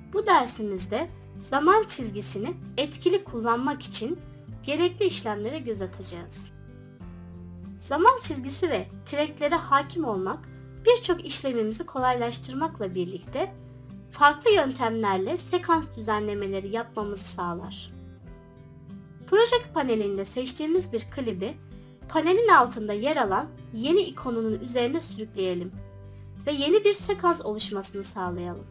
Bu dersimizde zaman çizgisini etkili kullanmak için gerekli işlemlere göz atacağız. Zaman çizgisi ve treklere hakim olmak birçok işlemimizi kolaylaştırmakla birlikte farklı yöntemlerle sekans düzenlemeleri yapmamızı sağlar. Proje panelinde seçtiğimiz bir klibi panelin altında yer alan yeni ikonunun üzerine sürükleyelim ve yeni bir sekans oluşmasını sağlayalım.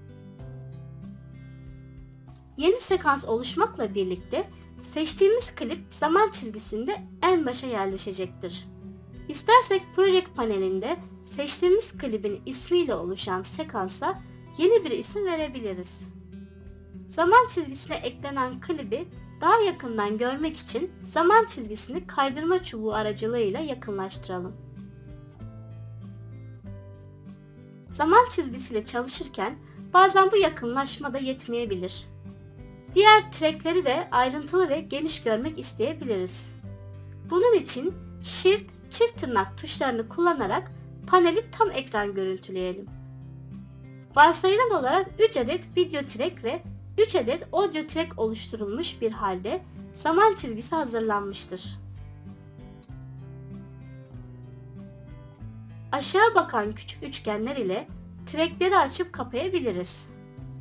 Yeni sekans oluşmakla birlikte seçtiğimiz klip zaman çizgisinde en başa yerleşecektir. İstersek proje panelinde seçtiğimiz klibin ismiyle oluşan sekansa yeni bir isim verebiliriz. Zaman çizgisine eklenen klibi daha yakından görmek için zaman çizgisini kaydırma çubuğu aracılığıyla yakınlaştıralım. Zaman çizgisiyle çalışırken bazen bu yakınlaşma da yetmeyebilir. Diğer trackleri de ayrıntılı ve geniş görmek isteyebiliriz. Bunun için Shift, çift tırnak tuşlarını kullanarak paneli tam ekran görüntüleyelim. Varsayılan olarak 3 adet video track ve 3 adet audio track oluşturulmuş bir halde zaman çizgisi hazırlanmıştır. Aşağı bakan küçük üçgenler ile trackleri açıp kapayabiliriz.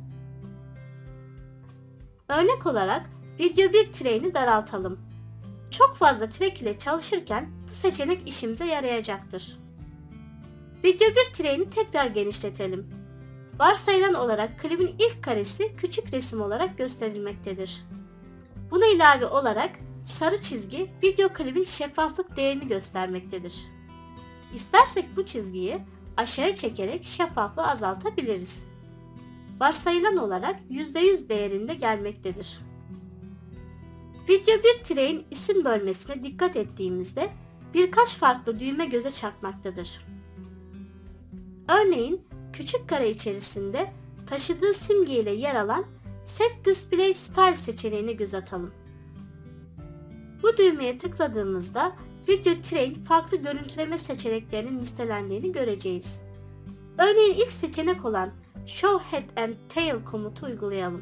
Örnek olarak video 1 track'ini daraltalım. Çok fazla track ile çalışırken bu seçenek işimize yarayacaktır. Video 1 track'ini tekrar genişletelim. Varsayılan olarak klibin ilk karesi küçük resim olarak gösterilmektedir. Buna ilave olarak sarı çizgi video klibin şeffaflık değerini göstermektedir. İstersek bu çizgiyi aşağı çekerek şeffaflığı azaltabiliriz. Varsayılan olarak %100 değerinde gelmektedir. Video 1 track'in isim bölmesine dikkat ettiğimizde birkaç farklı düğme göze çarpmaktadır. Örneğin küçük kare içerisinde taşıdığı simge ile yer alan Set Display Style seçeneğine göz atalım. Bu düğmeye tıkladığımızda video track'in farklı görüntüleme seçeneklerinin listelendiğini göreceğiz. Örneğin ilk seçenek olan Show Head and Tail komutu uygulayalım.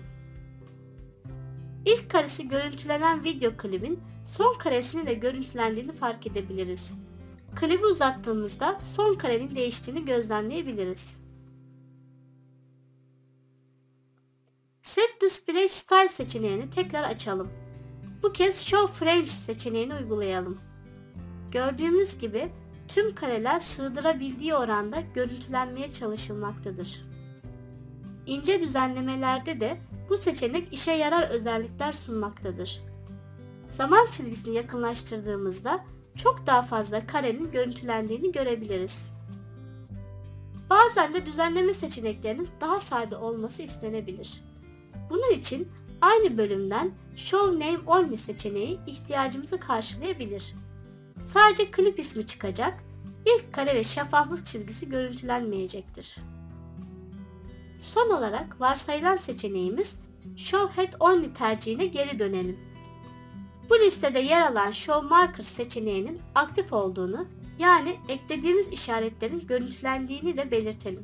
İlk karesi görüntülenen video klibin son karesinin de görüntülendiğini fark edebiliriz. Klibi uzattığımızda son karenin değiştiğini gözlemleyebiliriz. Set Display Style seçeneğini tekrar açalım. Bu kez Show Frames seçeneğini uygulayalım. Gördüğümüz gibi tüm kareler sığdırabildiği oranda görüntülenmeye çalışılmaktadır. İnce düzenlemelerde de bu seçenek işe yarar özellikler sunmaktadır. Zaman çizgisini yakınlaştırdığımızda çok daha fazla karenin görüntülendiğini görebiliriz. Bazen de düzenleme seçeneklerinin daha sade olması istenebilir. Bunun için aynı bölümden Show Name Only seçeneği ihtiyacımızı karşılayabilir. Sadece klip ismi çıkacak, ilk kare ve şeffaflık çizgisi görüntülenmeyecektir. Son olarak varsayılan seçeneğimiz Show Head Only tercihine geri dönelim. Bu listede yer alan Show Markers seçeneğinin aktif olduğunu, yani eklediğimiz işaretlerin görüntülendiğini de belirtelim.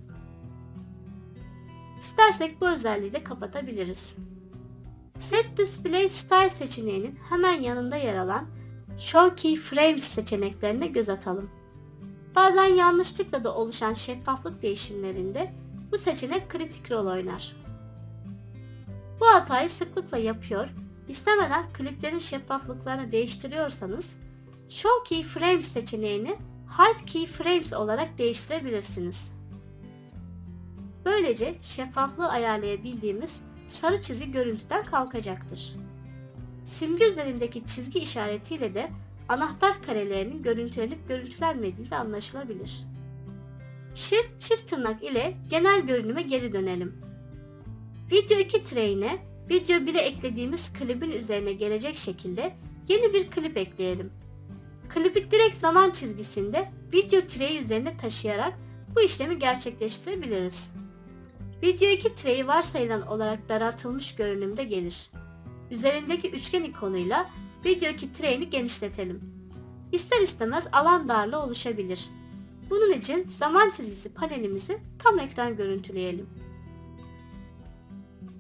İstersek bu özelliği de kapatabiliriz. Set Display Style seçeneğinin hemen yanında yer alan Show Keyframes seçeneklerine göz atalım. Bazen yanlışlıkla da oluşan şeffaflık değişimlerinde bu seçenek kritik rol oynar. Bu hatayı sıklıkla yapıyor, istemeden kliplerin şeffaflıklarını değiştiriyorsanız Show Keyframes seçeneğini Hide Keyframes olarak değiştirebilirsiniz. Böylece şeffaflığı ayarlayabildiğimiz sarı çizgi görüntüden kalkacaktır. Simge üzerindeki çizgi işaretiyle de anahtar karelerinin görüntülenip görüntülenmediği de anlaşılabilir. Shift çift tırnak ile genel görünüme geri dönelim. Video 2 track'ine video 1'e eklediğimiz klibin üzerine gelecek şekilde yeni bir klip ekleyelim. Klibi direkt zaman çizgisinde video track'i üzerine taşıyarak bu işlemi gerçekleştirebiliriz. Video 2 track'i varsayılan olarak daraltılmış görünümde gelir. Üzerindeki üçgen ikonuyla video 2 track'ini genişletelim. İster istemez alan darlığı oluşabilir. Bunun için zaman çizgisi panelimizi tam ekran görüntüleyelim.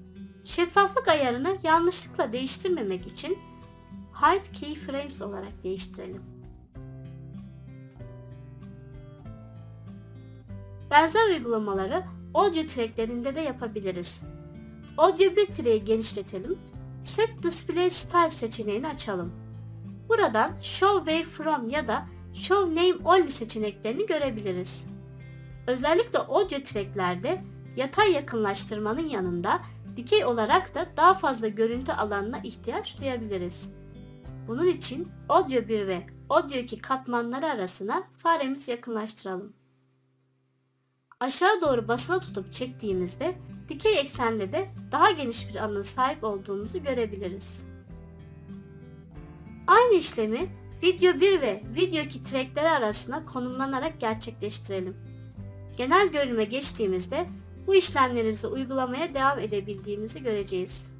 Şeffaflık ayarını yanlışlıkla değiştirmemek için Hide Keyframes olarak değiştirelim. Benzer uygulamaları audio tracklerinde de yapabiliriz. Audio 1 track'i genişletelim. Set Display Style seçeneğini açalım. Buradan Show Wavefrom ya da Show Name Only seçeneklerini görebiliriz. Özellikle audio tracklerde yatay yakınlaştırmanın yanında dikey olarak da daha fazla görüntü alanına ihtiyaç duyabiliriz. Bunun için Audio 1 ve Audio 2 katmanları arasına faremizi yakınlaştıralım. Aşağı doğru basılı tutup çektiğimizde dikey eksende de daha geniş bir alana sahip olduğumuzu görebiliriz. Aynı işlemi Video 1 ve Video 2 trackleri arasına konumlanarak gerçekleştirelim. Genel görünüme geçtiğimizde bu işlemlerimizi uygulamaya devam edebildiğimizi göreceğiz.